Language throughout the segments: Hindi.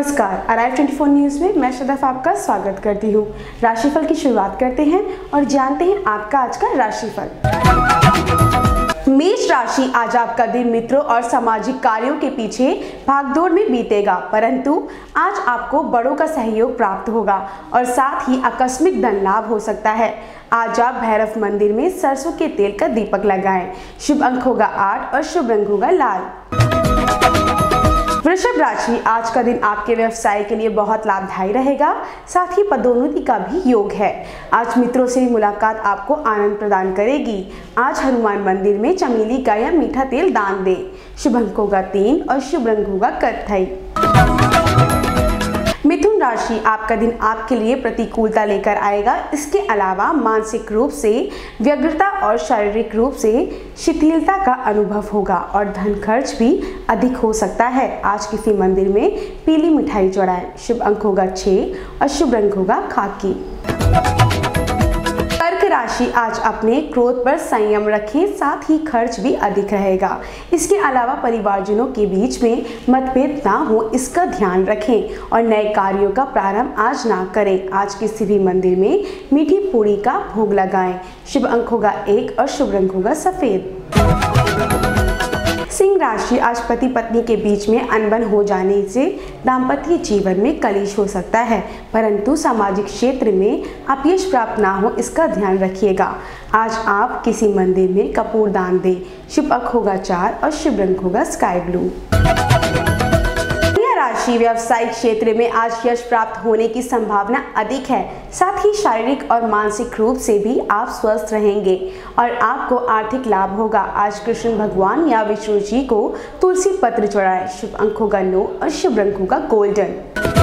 नमस्कार, अराइव 24 न्यूज़ में मैं सदफ आपका स्वागत करती हूँ। राशिफल की शुरुआत करते हैं और जानते हैं आपका आज का राशिफल। मेष राशि, आज आपका दिन मित्रों और सामाजिक कार्यों के पीछे भागदौड़ में बीतेगा, परंतु आज आपको बड़ों का सहयोग प्राप्त होगा और साथ ही आकस्मिक धन लाभ हो सकता है। आज आप भैरव मंदिर में सरसों के तेल का दीपक लगाएं। शुभ अंक होगा 8 और शुभ रंग होगा लाल। वृषभ राशि, आज का दिन आपके व्यवसाय के लिए बहुत लाभदायी रहेगा, साथ ही पदोन्नति का भी योग है। आज मित्रों से मुलाकात आपको आनंद प्रदान करेगी। आज हनुमान मंदिर में चमेली का या मीठा तेल दान दें। शुभ अंक होगा 3 और शुभ रंग होगा कत्थई। मिथुन राशि, आपका दिन आपके लिए प्रतिकूलता लेकर आएगा। इसके अलावा मानसिक रूप से व्यग्रता और शारीरिक रूप से शिथिलता का अनुभव होगा और धन खर्च भी अधिक हो सकता है। आज किसी मंदिर में पीली मिठाई चढ़ाएं। शुभ अंक होगा 6 और शुभ रंग होगा खाकी। कर्क राशि, आज अपने क्रोध पर संयम रखें, साथ ही खर्च भी अधिक रहेगा। इसके अलावा परिवारजनों के बीच में मतभेद ना हो, इसका ध्यान रखें और नए कार्यों का प्रारंभ आज ना करें। आज किसी भी मंदिर में मीठी पूरी का भोग लगाएं। शुभ अंक होगा 1 और शुभ रंग होगा सफेद। सिंह राशि, आज पति पत्नी के बीच में अनबन हो जाने से दाम्पत्य जीवन में कलेश हो सकता है, परंतु सामाजिक क्षेत्र में अपयश प्राप्त ना हो, इसका ध्यान रखिएगा। आज आप किसी मंदिर में कपूर दान दें। शुभ अंक होगा 4 और शुभ रंग होगा स्काई ब्लू। राशि, व्यवसायिक क्षेत्र में आज यश प्राप्त होने की संभावना अधिक है, साथ ही शारीरिक और मानसिक रूप से भी आप स्वस्थ रहेंगे और आपको आर्थिक लाभ होगा। आज कृष्ण भगवान या विष्णु जी को तुलसी पत्र चढ़ाएं। शुभ अंक होगा 9 और शुभ रंग होगा गोल्डन।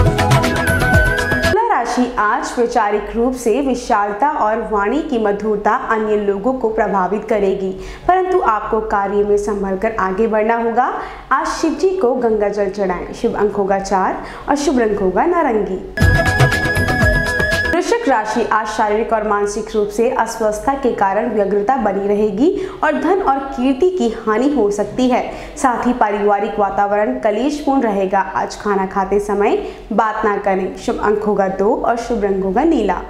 राशि, आज वैचारिक रूप से विशालता और वाणी की मधुरता अन्य लोगों को प्रभावित करेगी, परंतु आपको कार्य में संभल कर आगे बढ़ना होगा। आज शिव जी को गंगा जल चढ़ाएं। शुभ अंक होगा 4 और शुभ रंग होगा नारंगी। वृश्चिक राशि, आज शारीरिक और मानसिक रूप से अस्वस्थता के कारण व्यग्रता बनी रहेगी और धन और कीर्ति की हानि हो सकती है। साथ ही पारिवारिक वातावरण कलेशपूर्ण रहेगा। आज खाना खाते समय बात ना करें। शुभ अंक होगा 2 और शुभ रंग होगा नीला।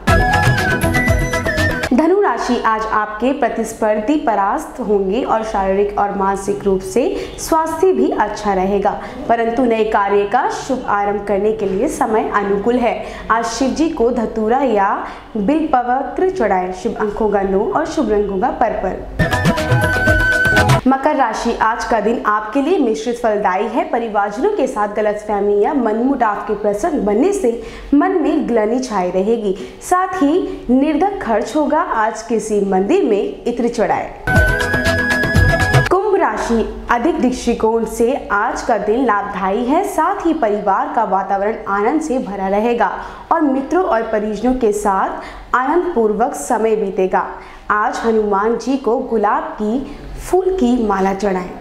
धनु राशि, आज आपके प्रतिस्पर्धी परास्त होंगे और शारीरिक और मानसिक रूप से स्वास्थ्य भी अच्छा रहेगा, परंतु नए कार्य का शुभ आरंभ करने के लिए समय अनुकूल है। आज शिव जी को धतूरा या बिल्वपत्र चढ़ाएं। शुभ अंक होगा 9 और शुभ रंग होगा पर्पल। मकर राशि, आज का दिन आपके लिए मिश्रित फलदायी है। परिवारजनों के साथ गलतफहमी या मनमुटाव के प्रसंग बनने से मन में ग्लानि छाई रहेगी, साथ ही निर्धक खर्च होगा। आज किसी मंदिर में इत्र चढ़ाएं। कुंभ राशि, अधिक दृष्टिकोण से आज का दिन लाभदायी है, साथ ही परिवार का वातावरण आनंद से भरा रहेगा और मित्रों और परिजनों के साथ आनंद पूर्वक समय बीतेगा। आज हनुमान जी को गुलाब की फूल की माला चढ़ाएं।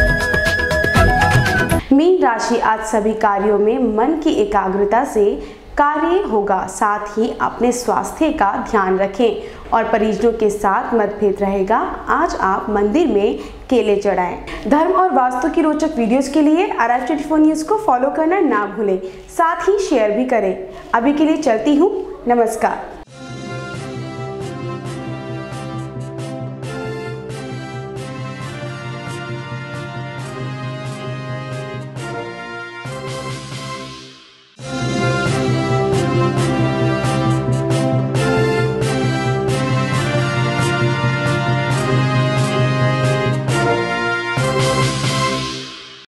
मीन राशि, आज सभी कार्यों में मन की एकाग्रता से कार्य होगा, साथ ही अपने स्वास्थ्य का ध्यान रखें और परिजनों के साथ मतभेद रहेगा। आज आप मंदिर में केले चढ़ाएं। धर्म और वास्तु की रोचक वीडियोस के लिए अराइव 24 न्यूज़ को फॉलो करना ना भूलें, साथ ही शेयर भी करें। अभी के लिए चलती हूँ, नमस्कार।